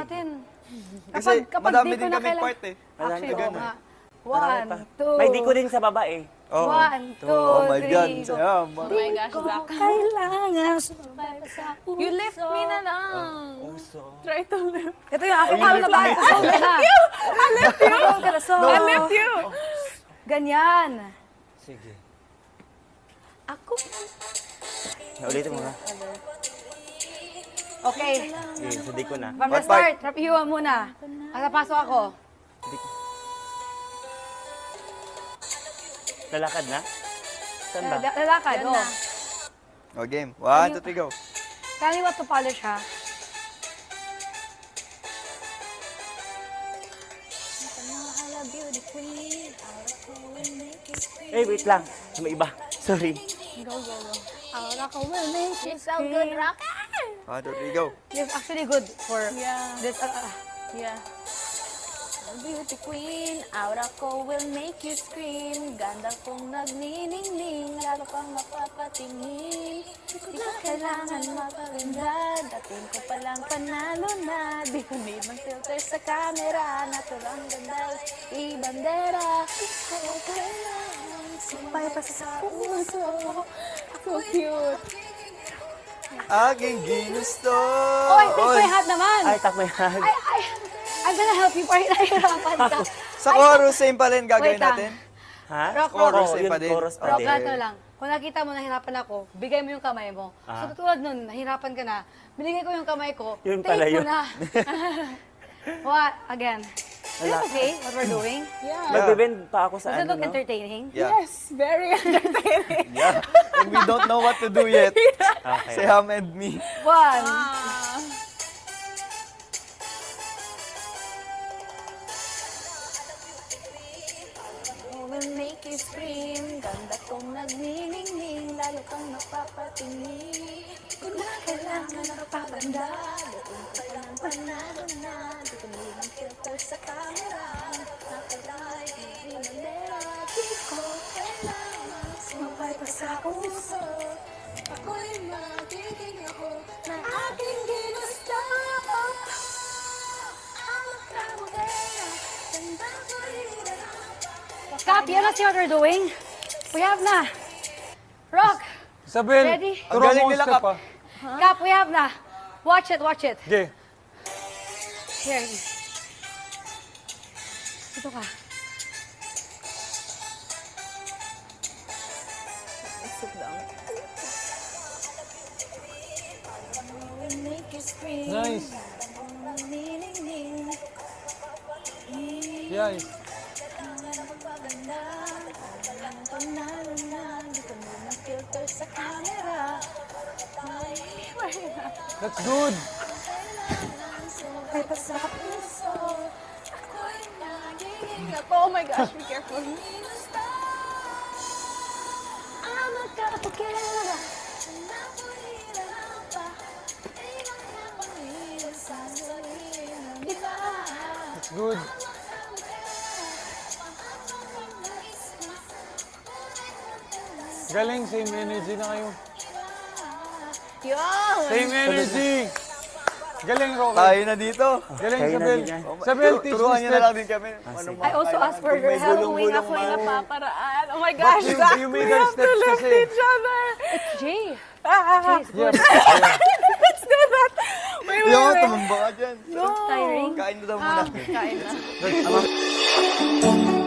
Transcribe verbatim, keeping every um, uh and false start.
natin. Kasi madami din kaming part eh. Actually, oo nga. One, two. May di ko din sa baba eh. Oh. One, two, Oh my three, God. go. Salamat. Oh my gosh, Zach. Kailangan sumabay pa sa puso. You lift me na lang. Puso. Try to lift. Ito yung ako. Paano na ba? I lift you! I lift you! I lift you! Ganyan. Sige. Ako. Ulitin mo na. Okay. Sige, hindi ko na. From the What part? start, Rap Iwa muna. At napasok ako. Lalakad na? Saan ba? Lala- Lalakad, Yan oh. na. Oh, game. One, two, three, go. Tell me what to polish, ha? Eh, wait lang. May iba. Sorry. Go, go, go. Ahora ko will make You're so good, Rocky. One, two, three, go. It's actually good for Yeah. this. Uh, uh, Yeah. Beauty queen, aura ko will make you scream. Ganda kong nagniningning, lalo kang mapapatingin. Di ko kailangan magpaganda, dating ko palang panalo na. Di ko need ng filter sa camera, naturang ganda, i-bandera. Di ko kailangan sumpay pa sa puso. So cute. Aking ginusto. oh, I think my hat naman. Ay, tak may hand. I, I, I'm gonna help you para nahihirapan ka. Sa chorus, same pa rin Wait gagawin lang. natin. Ha? Rock, rock. Chorus, Oo, eh, yun, pa din. chorus pa Rock, din. ganito lang. Kung nakita mo nahirapan ako, bigay mo yung kamay mo. Ah. So, tutulad nun, nahirapan ka na, binigay ko yung kamay ko, Yun take pala mo yun. na. What? Again. Is it okay what we're doing? Yeah. Magbibend pa ako sa Does it ano, look no? entertaining? Yeah. Yes, very entertaining. Yeah. And we don't know what to do yet. Okay. Si Ham and me. One. Ah. Will make you scream. Ganda kong nagniningning, lalo kang napapatingin. Kung na kailangan nakapaganda, dating ko palang panalo na. Di ko nilang filter sa camera, nakalive, hindi manera. Di ko kailangan sumabay pa sa puso. Ako'y magiging ako na aking ginusto. Ang magkamagaya, ganda ko rin. Cap, you know what we're doing? We have na. Rock. Isabel, Ready? Ang turo galing mo nila, step Kap. ah. Cap, we have na. Watch it, watch it. Okay. Here. Ito ka. Sit down. Nice. Yes. That's good. Oh my gosh, be careful. That's good. Galing, same energy na kayo. Yo! Same energy. Galing, Rocky. Tayo na dito. Galing, Kayo na Isabel. din yan. Isabel, teach me Turuan niyo na step. lang din kami. Anong I also asked for your help. Tuwing ako'y napaparaan. Oh my But gosh, you, Zach, you we made our have to steps lift kasi. each other. Jay. Ah, Jay is Yeah. good. let's do that. Wait, wait, Yung wait. tumamba ka dyan. No. Tiring. Kain na daw muna. Kain na. That's good.